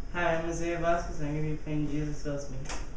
Hi, I'm Isaiah Vasquez. I'm going to be playing Jesus Loves Me.